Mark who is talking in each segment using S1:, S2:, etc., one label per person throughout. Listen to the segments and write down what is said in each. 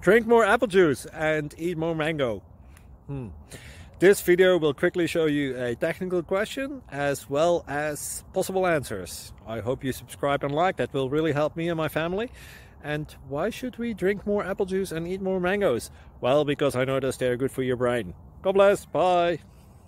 S1: Drink more apple juice and eat more mango. This video will quickly show you a technical question as well as possible answers. I hope you subscribe and like, that will really help me and my family. And why should we drink more apple juice and eat more mangoes? Well, because I noticed they're good for your brain. God bless, bye!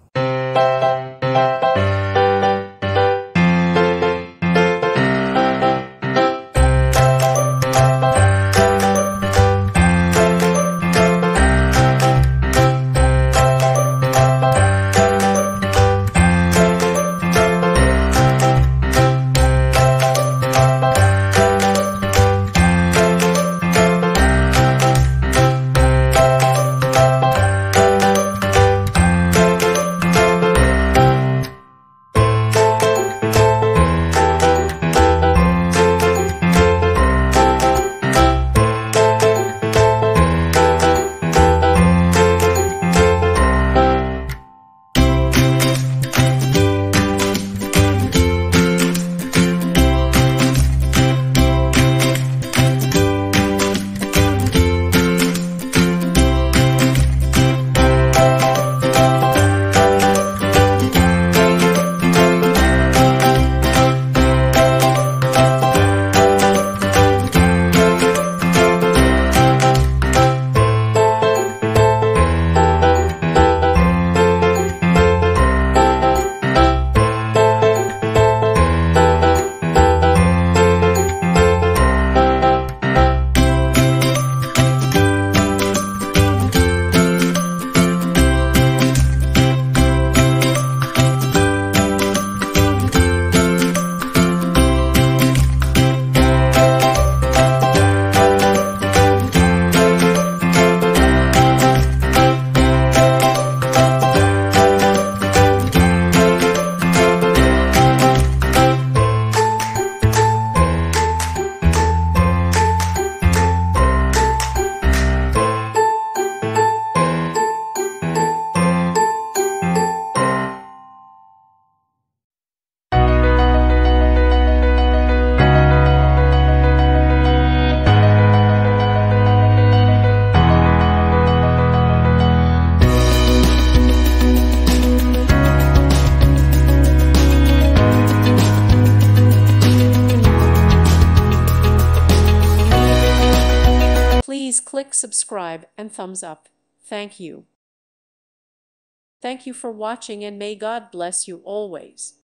S2: Please click subscribe and thumbs up. Thank you. Thank you for watching, and may God bless you always.